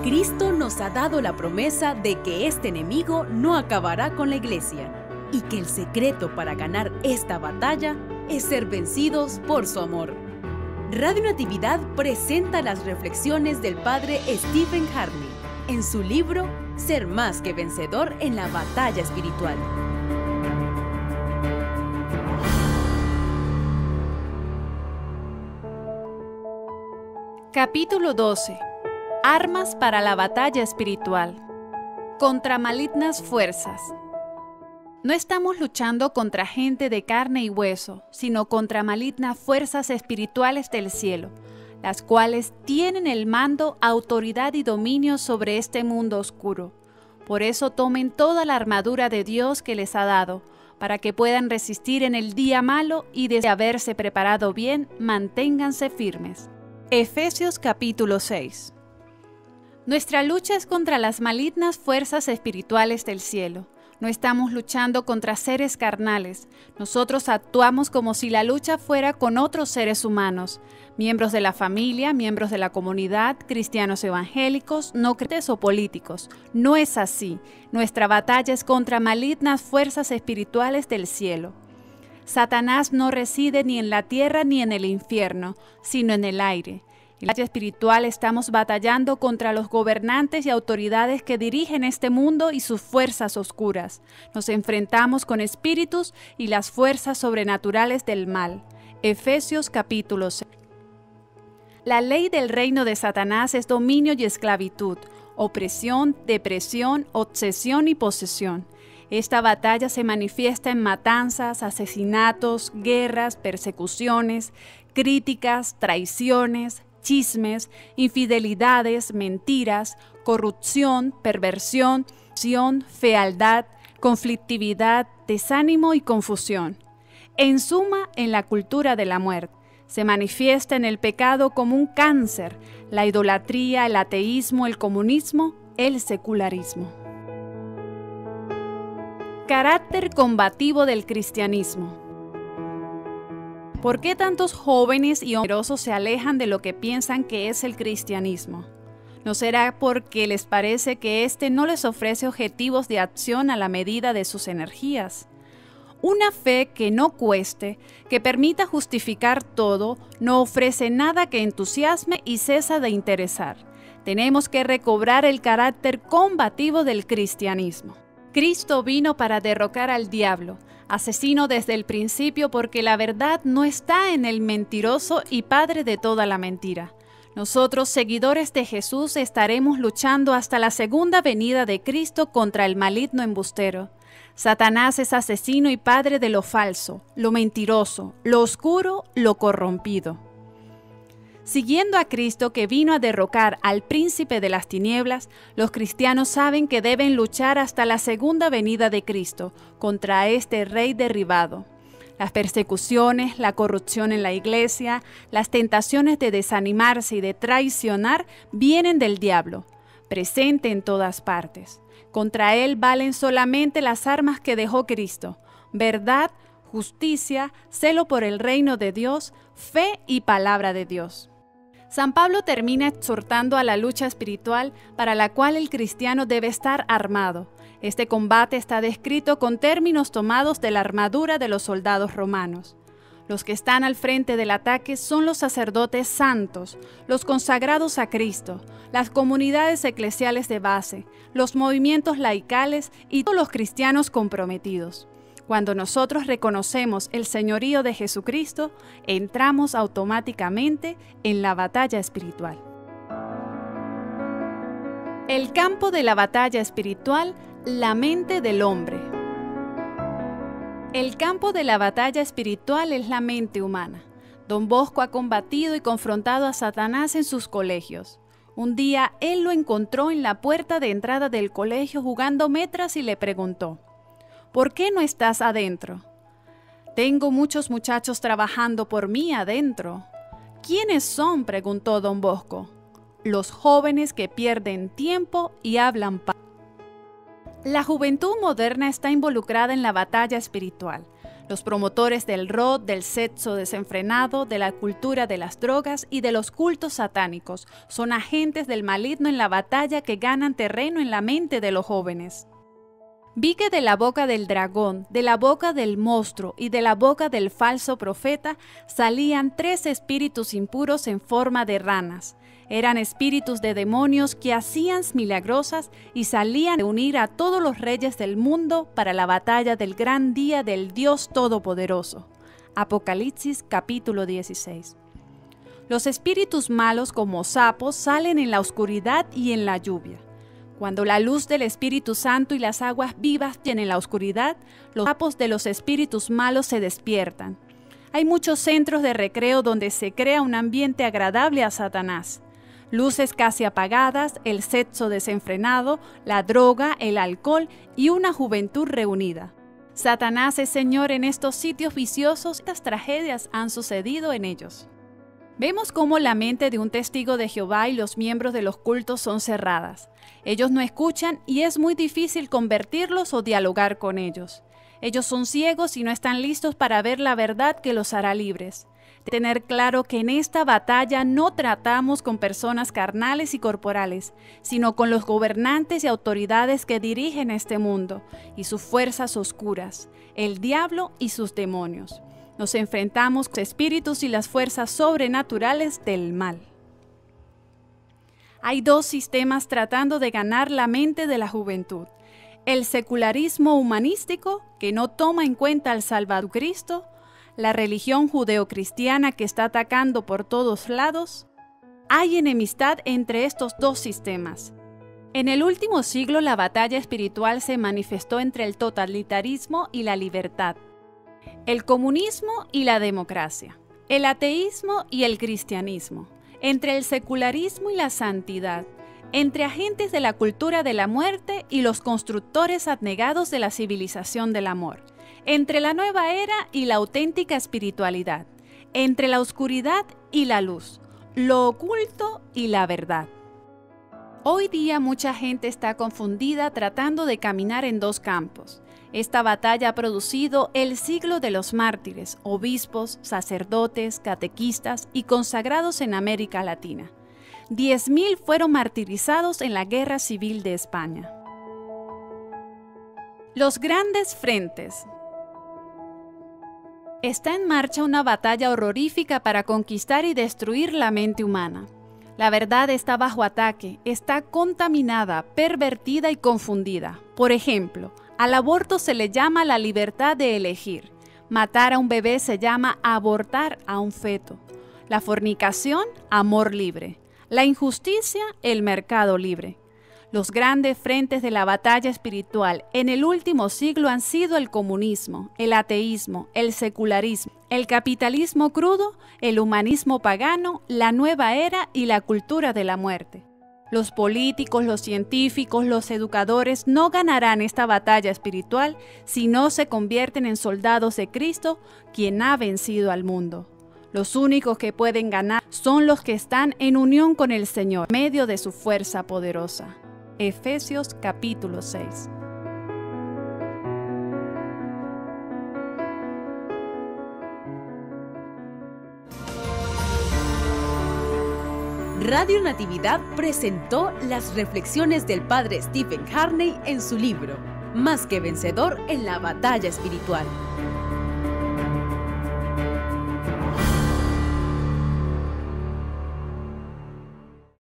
Cristo nos ha dado la promesa de que este enemigo no acabará con la iglesia y que el secreto para ganar esta batalla es ser vencidos por su amor. Radio Natividad presenta las reflexiones del Padre Stephen Harney en su libro Ser más que vencedor en la batalla espiritual. Capítulo 12. Armas para la batalla espiritual. Contra malignas fuerzas. No estamos luchando contra gente de carne y hueso, sino contra malignas fuerzas espirituales del cielo, las cuales tienen el mando, autoridad y dominio sobre este mundo oscuro. Por eso tomen toda la armadura de Dios que les ha dado, para que puedan resistir en el día malo y desde haberse preparado bien, manténganse firmes. Efesios capítulo 6. Nuestra lucha es contra las malignas fuerzas espirituales del cielo. No estamos luchando contra seres carnales. Nosotros actuamos como si la lucha fuera con otros seres humanos, miembros de la familia, miembros de la comunidad, cristianos evangélicos, no creyentes o políticos. No es así. Nuestra batalla es contra malignas fuerzas espirituales del cielo. Satanás no reside ni en la tierra ni en el infierno, sino en el aire. En la batalla espiritual estamos batallando contra los gobernantes y autoridades que dirigen este mundo y sus fuerzas oscuras. Nos enfrentamos con espíritus y las fuerzas sobrenaturales del mal. Efesios capítulo 6. La ley del reino de Satanás es dominio y esclavitud, opresión, depresión, obsesión y posesión. Esta batalla se manifiesta en matanzas, asesinatos, guerras, persecuciones, críticas, traiciones, chismes, infidelidades, mentiras, corrupción, perversión, fealdad, conflictividad, desánimo y confusión. En suma, en la cultura de la muerte. Se manifiesta en el pecado como un cáncer, la idolatría, el ateísmo, el comunismo, el secularismo. Carácter combativo del cristianismo. ¿Por qué tantos jóvenes y numerosos se alejan de lo que piensan que es el cristianismo? ¿No será porque les parece que este no les ofrece objetivos de acción a la medida de sus energías? Una fe que no cueste, que permita justificar todo, no ofrece nada que entusiasme y cesa de interesar. Tenemos que recobrar el carácter combativo del cristianismo. Cristo vino para derrocar al diablo, asesino desde el principio porque la verdad no está en el mentiroso y padre de toda la mentira. Nosotros, seguidores de Jesús, estaremos luchando hasta la segunda venida de Cristo contra el maligno embustero. Satanás es asesino y padre de lo falso, lo mentiroso, lo oscuro, lo corrompido. Siguiendo a Cristo que vino a derrocar al príncipe de las tinieblas, los cristianos saben que deben luchar hasta la segunda venida de Cristo contra este rey derribado. Las persecuciones, la corrupción en la iglesia, las tentaciones de desanimarse y de traicionar vienen del diablo, presente en todas partes. Contra él valen solamente las armas que dejó Cristo: verdad, justicia, celo por el reino de Dios, fe y palabra de Dios. San Pablo termina exhortando a la lucha espiritual para la cual el cristiano debe estar armado. Este combate está descrito con términos tomados de la armadura de los soldados romanos. Los que están al frente del ataque son los sacerdotes santos, los consagrados a Cristo, las comunidades eclesiales de base, los movimientos laicales y todos los cristianos comprometidos. Cuando nosotros reconocemos el señorío de Jesucristo, entramos automáticamente en la batalla espiritual. El campo de la batalla espiritual, la mente del hombre. El campo de la batalla espiritual es la mente humana. Don Bosco ha combatido y confrontado a Satanás en sus colegios. Un día él lo encontró en la puerta de entrada del colegio jugando metras y le preguntó: ¿por qué no estás adentro? Tengo muchos muchachos trabajando por mí adentro. ¿Quiénes son?, preguntó don Bosco. Los jóvenes que pierden tiempo y hablan La juventud moderna está involucrada en la batalla espiritual. Los promotores del rock, del sexo desenfrenado, de la cultura de las drogas y de los cultos satánicos son agentes del maligno en la batalla que ganan terreno en la mente de los jóvenes. Vi que de la boca del dragón, de la boca del monstruo y de la boca del falso profeta salían 3 espíritus impuros en forma de ranas. Eran espíritus de demonios que hacían milagrosas y salían a unir a todos los reyes del mundo para la batalla del gran día del Dios Todopoderoso. Apocalipsis capítulo 16. Los espíritus malos como sapos salen en la oscuridad y en la lluvia. Cuando la luz del Espíritu Santo y las aguas vivas llenen la oscuridad, los sapos de los espíritus malos se despiertan. Hay muchos centros de recreo donde se crea un ambiente agradable a Satanás. Luces casi apagadas, el sexo desenfrenado, la droga, el alcohol y una juventud reunida. Satanás es señor en estos sitios viciosos y estas tragedias han sucedido en ellos. Vemos cómo la mente de un testigo de Jehová y los miembros de los cultos son cerradas. Ellos no escuchan y es muy difícil convertirlos o dialogar con ellos. Ellos son ciegos y no están listos para ver la verdad que los hará libres. Tener claro que en esta batalla no tratamos con personas carnales y corporales, sino con los gobernantes y autoridades que dirigen este mundo y sus fuerzas oscuras, el diablo y sus demonios. Nos enfrentamos con los espíritus y las fuerzas sobrenaturales del mal. Hay 2 sistemas tratando de ganar la mente de la juventud. El secularismo humanístico, que no toma en cuenta al Salvador Cristo, la religión judeocristiana que está atacando por todos lados. Hay enemistad entre estos 2 sistemas. En el último siglo la batalla espiritual se manifestó entre el totalitarismo y la libertad, el comunismo y la democracia, el ateísmo y el cristianismo, entre el secularismo y la santidad, entre agentes de la cultura de la muerte y los constructores abnegados de la civilización del amor, entre la nueva era y la auténtica espiritualidad, entre la oscuridad y la luz, lo oculto y la verdad. Hoy día mucha gente está confundida tratando de caminar en 2 campos. Esta batalla ha producido el siglo de los mártires, obispos, sacerdotes, catequistas y consagrados en América Latina. 10.000 fueron martirizados en la Guerra Civil de España. Los grandes frentes. Está en marcha una batalla horrorífica para conquistar y destruir la mente humana. La verdad está bajo ataque, está contaminada, pervertida y confundida. Por ejemplo, al aborto se le llama la libertad de elegir. Matar a un bebé se llama abortar a un feto. La fornicación, amor libre. La injusticia, el mercado libre. Los grandes frentes de la batalla espiritual en el último siglo han sido el comunismo, el ateísmo, el secularismo, el capitalismo crudo, el humanismo pagano, la nueva era y la cultura de la muerte. Los políticos, los científicos, los educadores no ganarán esta batalla espiritual si no se convierten en soldados de Cristo, quien ha vencido al mundo. Los únicos que pueden ganar son los que están en unión con el Señor, en medio de su fuerza poderosa. Efesios capítulo 6. Radio Natividad presentó las reflexiones del Padre Stephen Harney en su libro, Más que vencedor en la batalla espiritual.